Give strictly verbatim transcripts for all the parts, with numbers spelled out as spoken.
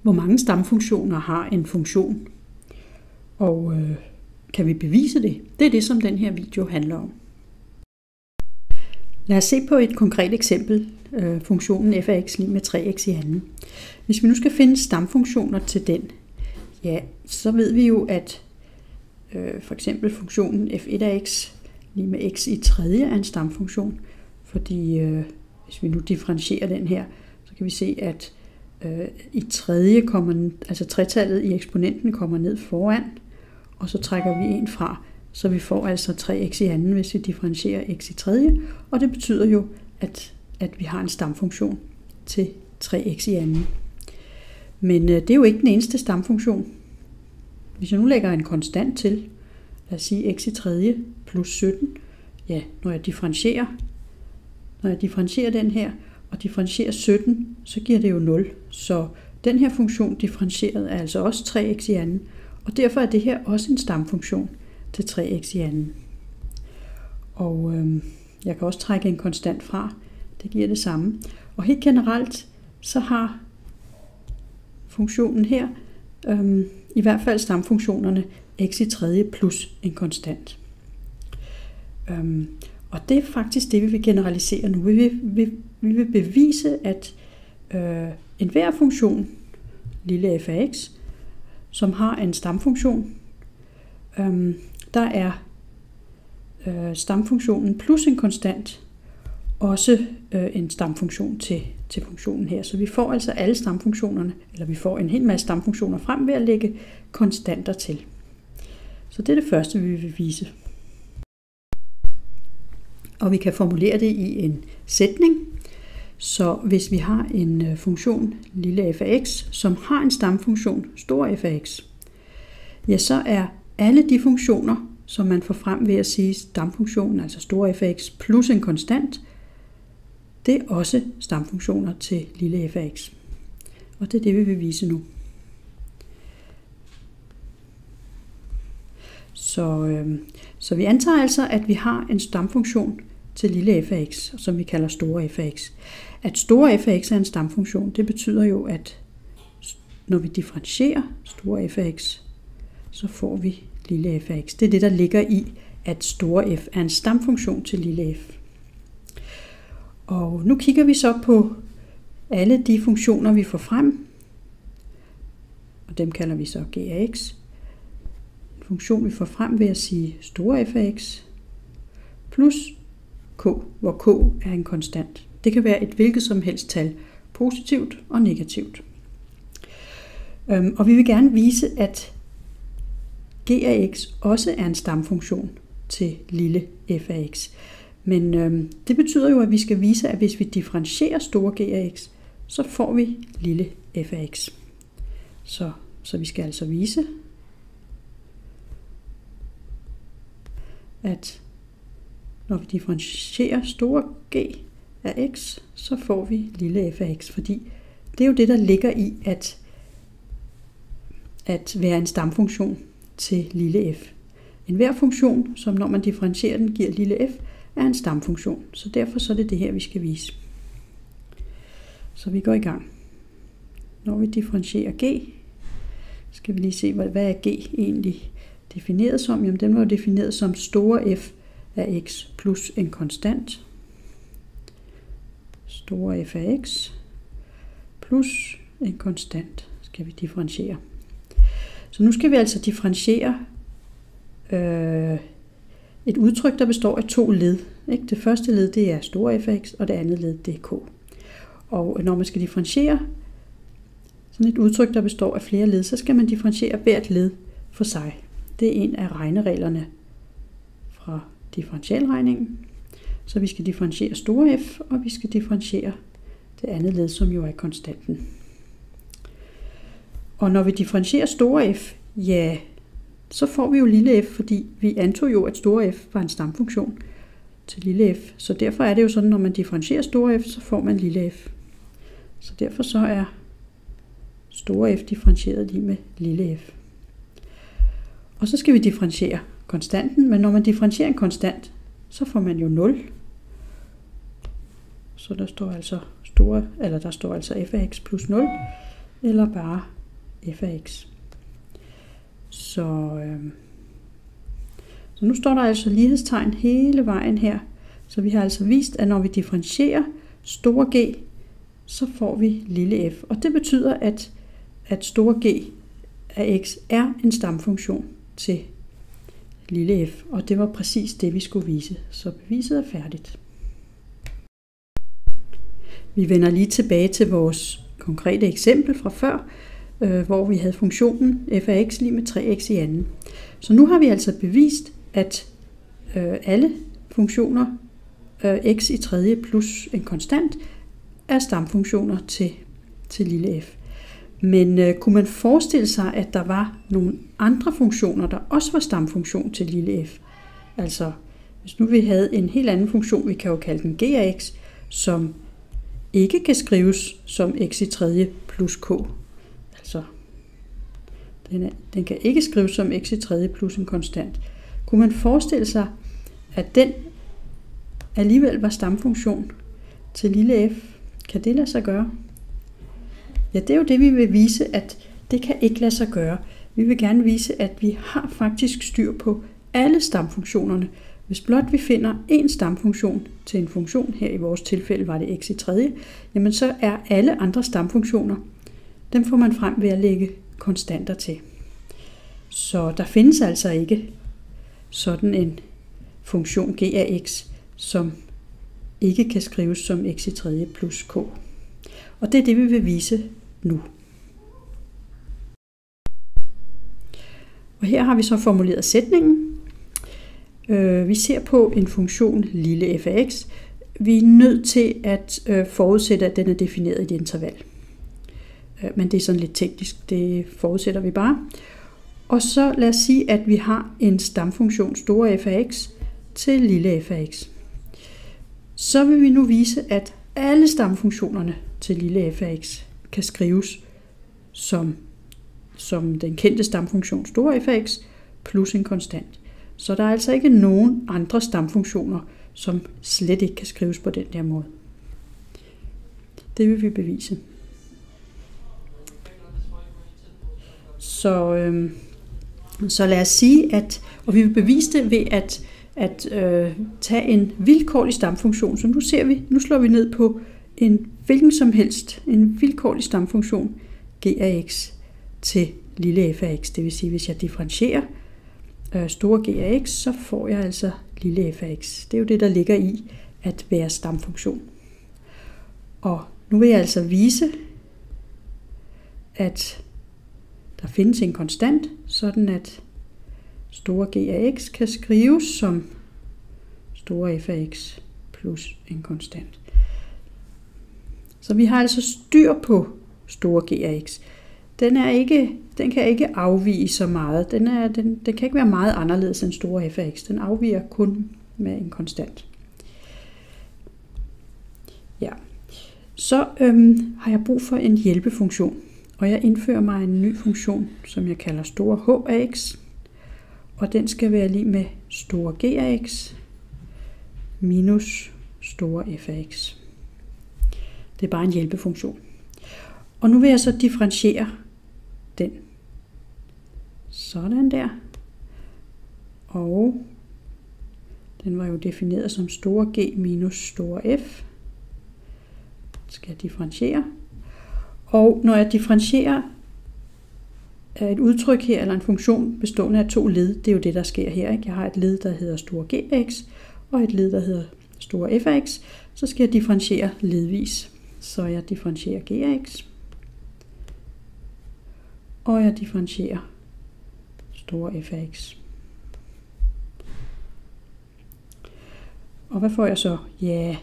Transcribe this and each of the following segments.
hvor mange stamfunktioner har en funktion, og øh, kan vi bevise det? Det er det, som den her video handler om. Lad os se på et konkret eksempel, øh, funktionen f af x lig med tre x i anden. Hvis vi nu skal finde stamfunktioner til den, ja, så ved vi jo, at øh, for eksempel funktionen f et af x lig med x i tredje er en stamfunktion, fordi øh, hvis vi nu differentierer den her, så kan vi se, at øh, i tredje kommer, altså tretallet i eksponenten kommer ned foran, og så trækker vi en fra, så vi får altså tre x i anden, hvis vi differentierer x i tredje, og det betyder jo, at, at vi har en stamfunktion til tre x i anden. Men øh, det er jo ikke den eneste stamfunktion. Hvis jeg nu lægger en konstant til, lad os sige x i tredje plus sytten, ja, når jeg differentierer, når jeg differentierer den her, og differentierer sytten, så giver det jo nul. Så den her funktion differentieret er altså også tre x i anden, og derfor er det her også en stamfunktion til tre x i anden. Og øh, jeg kan også trække en konstant fra, det giver det samme. Og helt generelt, så har funktionen her, øh, i hvert fald stamfunktionerne, x i tredje plus en konstant. Øh, og det er faktisk det, vi vil generalisere nu. Vi vil, vi, vi vil bevise, at øh, enhver funktion, lille f af x, som har en stamfunktion, øh, der er øh, stamfunktionen plus en konstant også øh, en stamfunktion til, til funktionen her. Så vi får altså alle stamfunktionerne, eller vi får en hel masse stamfunktioner frem ved at lægge konstanter til. Så det er det første, vi vil vise. Og vi kan formulere det i en sætning. Så hvis vi har en funktion, lille f af x, som har en stamfunktion, stor f af x, ja, så er alle de funktioner, som man får frem ved at sige stamfunktionen, altså stor f af x plus en konstant, det er også stamfunktioner til lille f af x. Og det er det, vi vil vise nu. Så, øh, så vi antager altså, at vi har en stamfunktion til lille f af x, som vi kalder store f af x. At store f af x er en stamfunktion, det betyder jo, at når vi differentierer store f af x, så får vi lille f af x. Det er det, der ligger i, at store f er en stamfunktion til lille f. Og nu kigger vi så på alle de funktioner, vi får frem, og dem kalder vi så g af x. En funktion, vi får frem ved at sige store f af x plus k, hvor k er en konstant. Det kan være et hvilket som helst tal, positivt og negativt. Og vi vil gerne vise, at g af x også er en stamfunktion til lille f af x. Men øhm, det betyder jo, at vi skal vise, at hvis vi differentierer store g af x, så får vi lille f af x. Så, så vi skal altså vise, at når vi differentierer store g af x, så får vi lille f af x, fordi det er jo det, der ligger i at, at være en stamfunktion til lille f. Enhver funktion, som når man differentierer den, giver lille f, er en stamfunktion. Så derfor så er det det her, vi skal vise. Så vi går i gang. Når vi differentierer g, skal vi lige se, hvad er g egentlig defineret som? Jamen, den var jo defineret som store f af x plus en konstant. Store f af x plus en konstant skal vi differentiere. Så nu skal vi altså differentiere øh, et udtryk, der består af to led. Ikke? Det første led, det er store f af x, og det andet led, det er k. Og når man skal differentiere sådan et udtryk, der består af flere led, så skal man differentiere hvert led for sig. Det er en af regnereglerne fra differentialregningen. Så vi skal differentiere store f, og vi skal differentiere det andet led, som jo er konstanten. Og når vi differentierer store f, ja, så får vi jo lille f, fordi vi antog jo, at store f var en stamfunktion til lille f. Så derfor er det jo sådan, når man differentierer store f, så får man lille f. Så derfor så er store f differentieret lige med lille f. Og så skal vi differentiere konstanten, men når man differentierer en konstant, så får man jo nul. Så der står altså store, eller der står altså f af x plus nul, eller bare f af x. Så, øh, så nu står der altså lighedstegn hele vejen her. Så vi har altså vist, at når vi differentierer store G, så får vi lille f. Og det betyder, at, at store G af x er en stamfunktion til lille f. Og det var præcis det, vi skulle vise. Så beviset er færdigt. Vi vender lige tilbage til vores konkrete eksempel fra før, øh, hvor vi havde funktionen f af x lig med tre x i anden. Så nu har vi altså bevist, at øh, alle funktioner øh, x i tredje plus en konstant er stamfunktioner til, til lille f. Men øh, kunne man forestille sig, at der var nogle andre funktioner, der også var stamfunktion til lille f? Altså, hvis nu vi havde en helt anden funktion, vi kan jo kalde den g af x, som ikke kan skrives som x i tredje plus k. Altså, den, er, den kan ikke skrives som x i tredje plus en konstant. Kunne man forestille sig, at den alligevel var stamfunktion til lille f? Kan det lade sig gøre? Ja, det er jo det, vi vil vise, at det kan ikke lade sig gøre. Vi vil gerne vise, at vi har faktisk styr på alle stamfunktionerne. Hvis blot vi finder en stamfunktion til en funktion, her i vores tilfælde var det x i tredje, jamen så er alle andre stamfunktioner, dem får man frem ved at lægge konstanter til. Så der findes altså ikke sådan en funktion g af x, som ikke kan skrives som x i tredje plus k. Og det er det, vi vil vise nu. Og her har vi så formuleret sætningen. Vi ser på en funktion lille f af x. Vi er nødt til at forudsætte, at den er defineret i et interval. Men det er sådan lidt teknisk, det forudsætter vi bare. Og så lad os sige, at vi har en stamfunktion store f af x til lille f af x. Så vil vi nu vise, at alle stamfunktionerne til lille f af x kan skrives som, som den kendte stamfunktion store f af x plus en konstant. Så der er altså ikke nogen andre stamfunktioner, som slet ikke kan skrives på den der måde. Det vil vi bevise. Så, øh, så lad os sige, at, og vi vil bevise det ved at, at øh, tage en vilkårlig stamfunktion. Så nu ser vi, nu slår vi ned på en hvilken som helst, en vilkårlig stamfunktion g af x til lille f af x. Det vil sige, hvis jeg differentierer øh, store g af x, så får jeg altså lille f af x. Det er jo det, der ligger i at være stamfunktion. Og nu vil jeg altså vise, at der findes en konstant, sådan at store g af x kan skrives som store f af x plus en konstant. Så vi har altså styr på store g af x. Den, er ikke, den kan ikke afvige så meget. Den, er, den, den kan ikke være meget anderledes end store f af x. Den afviger kun med en konstant. Ja. Så øhm, har jeg brug for en hjælpefunktion. Og jeg indfører mig en ny funktion, som jeg kalder store h af x. Og den skal være lig med store g af x minus store f af x. Det er bare en hjælpefunktion. Og nu vil jeg så differentiere den. Sådan der. Og den var jo defineret som store g minus store f. Skal jeg differentiere. Og når jeg differentierer et udtryk her, eller en funktion bestående af to led, det er jo det, der sker her. Ikke? Jeg har et led, der hedder store g af x, og et led, der hedder store f af x. Så skal jeg differentiere ledvis. Så jeg differentierer g af x, og jeg differentierer store f af x. Og hvad får jeg så? Ja,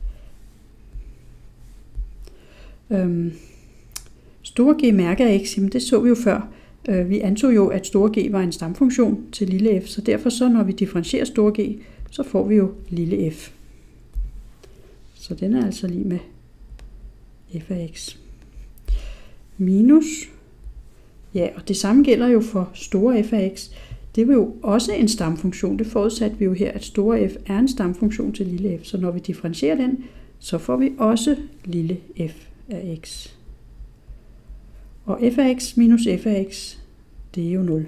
øhm, store g mærke af x, jamen det så vi jo før. Øh, vi antog jo, at store g var en stamfunktion til lille f, så derfor så, når vi differentierer store g, så får vi jo lille f. Så den er altså lig med f af x minus, ja, og det samme gælder jo for store f af x. Det er jo også en stamfunktion. Det forudsatte vi jo her, at store f er en stamfunktion til lille f. Så når vi differentierer den, så får vi også lille f af x. Og f af x minus f af x, det er jo nul.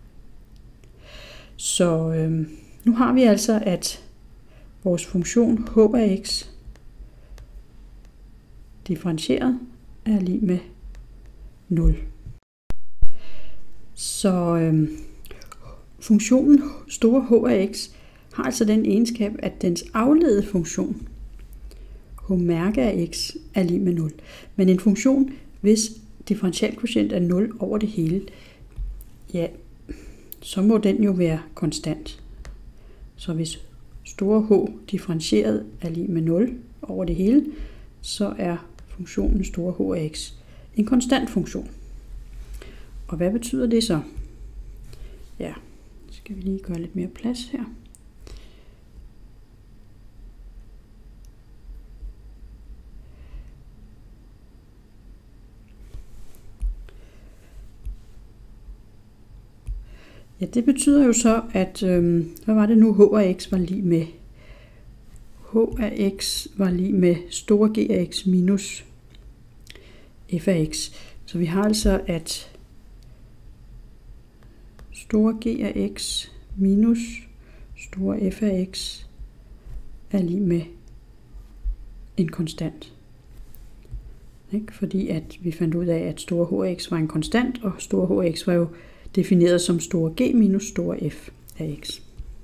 Så øh, nu har vi altså, at vores funktion h af x differentieret er lig med nul. Så øh, funktionen store h af x har altså den egenskab, at dens afledede funktion h mærke af x er lig med nul. Men en funktion, hvis differentialkvotient er nul over det hele, ja, så må den jo være konstant. Så hvis store h differentieret er lig med nul over det hele, så er funktionen store h af x en konstant funktion. Og hvad betyder det så? Ja, skal vi lige gøre lidt mere plads her. Ja, det betyder jo så, at, øh, hvad var det nu, h af x var lig med? H af x var lig med store g af x minus f af x. Så vi har altså, at store g af x minus store f af x er lig med en konstant. Ikke? Fordi at vi fandt ud af, at store h af x var en konstant, og store h af x var jo defineret som store g minus store f af x.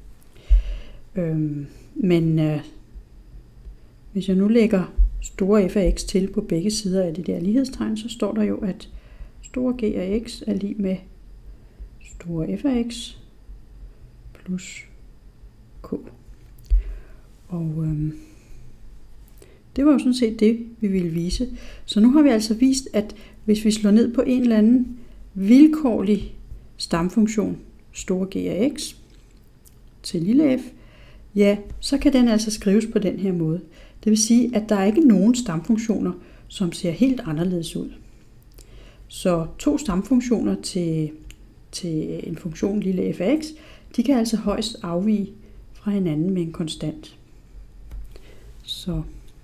Øhm, men øh, hvis jeg nu lægger store f af x til på begge sider af det der lighedstegn, så står der jo, at store g af x er lig med store f af x plus k. Og øhm, det var jo sådan set det, vi ville vise. Så nu har vi altså vist, at hvis vi slår ned på en eller anden vilkårlig stamfunktion, store g af x til lille f, ja, så kan den altså skrives på den her måde. Det vil sige, at der er ikke nogen stamfunktioner, som ser helt anderledes ud. Så to stamfunktioner til, til en funktion lille f af x, de kan altså højst afvige fra hinanden med en konstant. Så,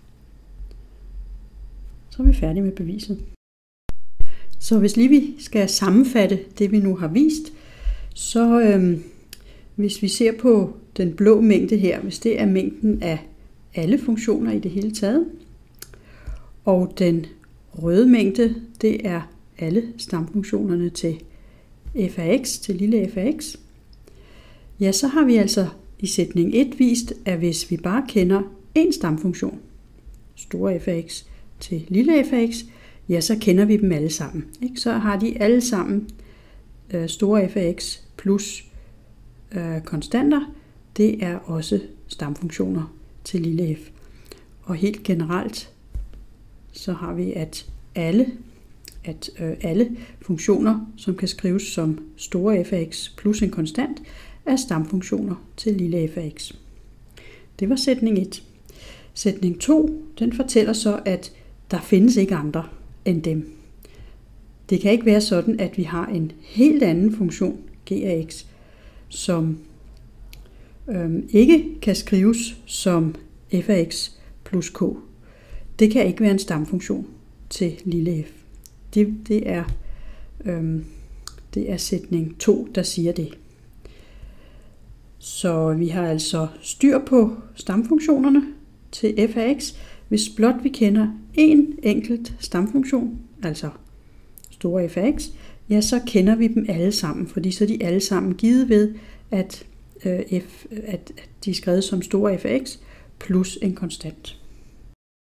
så er vi færdige med beviset. Så hvis lige vi skal sammenfatte det, vi nu har vist, så øhm, hvis vi ser på den blå mængde her, hvis det er mængden af alle funktioner i det hele taget, og den røde mængde, det er alle stamfunktionerne til f af x, til lille f af x, ja, så har vi altså i sætning et vist, at hvis vi bare kender en stamfunktion, store f af x til lille f af x, ja, så kender vi dem alle sammen. Ikke? Så har de alle sammen øh, store f af x plus øh, konstanter. Det er også stamfunktioner til lille f. Og helt generelt, så har vi, at alle, at, øh, alle funktioner, som kan skrives som store f af x plus en konstant, er stamfunktioner til lille f af x. Det var sætning et. Sætning to, den fortæller så, at der findes ikke andre end dem. Det kan ikke være sådan, at vi har en helt anden funktion, g af x, som øhm, ikke kan skrives som f af x plus k. Det kan ikke være en stamfunktion til lille f. Det, det, er, øhm, det er sætning to, der siger det. Så vi har altså styr på stamfunktionerne til f af x, hvis blot vi kender en enkelt stamfunktion, altså store f af x, ja, så kender vi dem alle sammen, fordi så er de alle sammen givet ved, at, øh, f, at, at de er skrevet som store f af x plus en konstant.